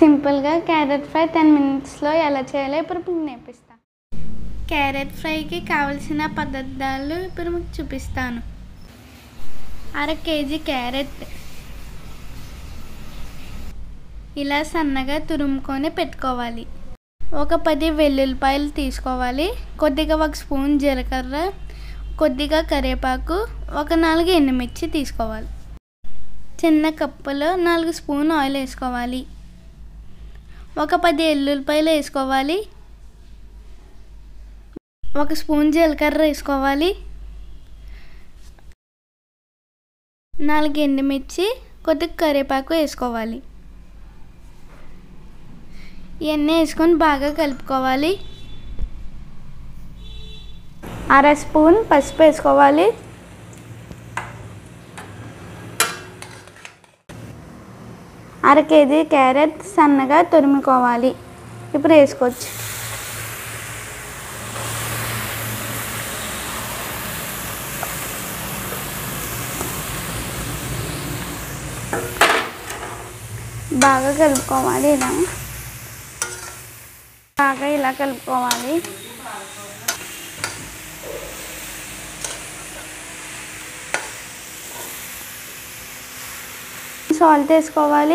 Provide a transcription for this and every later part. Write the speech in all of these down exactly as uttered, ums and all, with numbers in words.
సింపుల్గా carrot fry ten మినిట్స్లో ఎలా చేయాలో ఇప్పుడు మీకు నేర్పిస్తాను. క్యారెట్ ఫ్రైకి కావలసిన పదార్థాలు ఇప్పుడు మీకు చూపిస్తాను. అర కేజీ క్యారెట్ ఇలా సన్నగా తురుముకొని పెట్టుకోవాలి. ఒక పది వెల్లుల్లిపాయలు తీసుకోవాలి. కొద్దిగా ఒక స్పూన్ జీలకర్ర, కొద్దిగా కరివేపాకు, ఒక నాలుగు ఎండుమిర్చి తీసుకోవాలి. చిన్న కప్పులో నాలుగు స్పూన్ ఆయిల్ వేసుకోవాలి. ఒక పది ఎల్లుల్లిపాయలు వేసుకోవాలి. ఒక స్పూన్ జీలకర్ర వేసుకోవాలి. నాలుగు ఎండుమిర్చి, కొద్దిగా కరివేపాకు వేసుకోవాలి. ఇవన్నీ వేసుకొని బాగా కలుపుకోవాలి. అర స్పూన్ పసుపు వేసుకోవాలి. అర కేజీ క్యారెట్ సన్నగా తురుముకోవాలి. ఇప్పుడు వేసుకోవచ్చు. బాగా కలుపుకోవాలి. ఇలా బాగా ఇలా కలుపుకోవాలి. సాల్ట్ వేసుకోవాలి.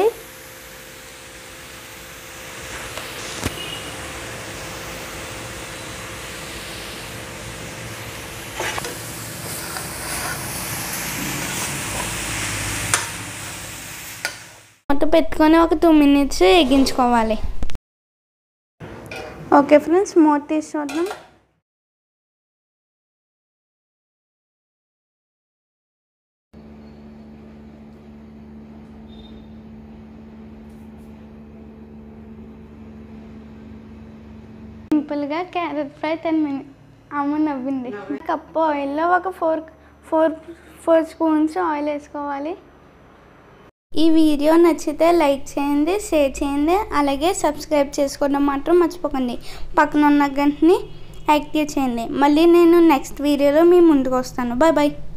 మొత్తం పెట్టుకొని ఒక టూ మినిట్స్ వేగించుకోవాలి. ఓకే ఫ్రెండ్స్, మూత తీసి చూద్దాం. సింపుల్గా క్యారెట్ ఫ్రై టెన్ మినిట్ అమ్మ నవ్వింది. కప్పు ఆయిల్లో ఒక four four four spoons oil వేసుకోవాలి. ఈ వీడియో నచ్చితే లైక్ చేయండి, షేర్ చేయండి, అలాగే సబ్స్క్రైబ్ చేసుకోవడం మాత్రం మర్చిపోకండి. పక్కన ఉన్న గంటని యాక్టివ్ చేయండి. మళ్ళీ నేను నెక్స్ట్ వీడియోలో మీ ముందుకు వస్తాను. Bye bye.